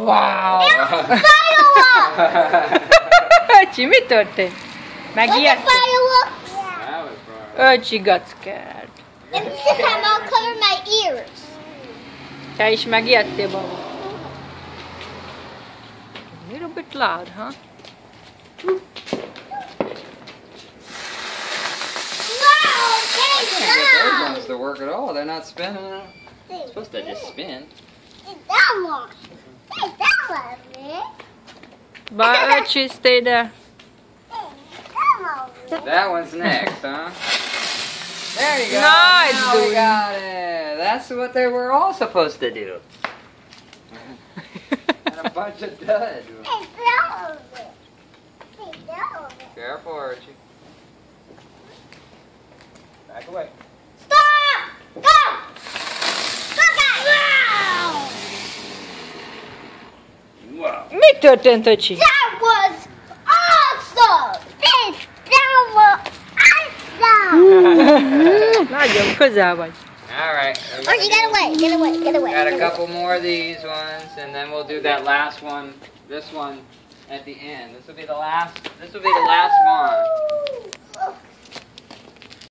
Wow! Öcsi, mi történt? Megijedtél? Fireworks. That was fun. Öcsi got scared. And this time I'll cover my ears. Te is megijedtél, baba? A little bit loud, huh? Wow, I okay, can't get those now. ones to work at all. They're not spinning. It's supposed to just spin. That one. Hey, that one, man. Bye, Öcsi, stay there. Hey, that one. That one's next, huh? There you go. Nice, Now we dude. got it. That's what they were all supposed to do. And a bunch of dud. Hey, that one. Hey, that one. Careful, Archie. Back away. Stop! Go! Go, guys! Wow! Wow. Mi történt, Öcsi? That was awesome! Hey, that was awesome! Nagyon közel vagy. All right. Oh, you get away, get away, get away. Got a get couple more of these ones, and then we'll do that last one. This one at the end. This will be the last. This will be the last one.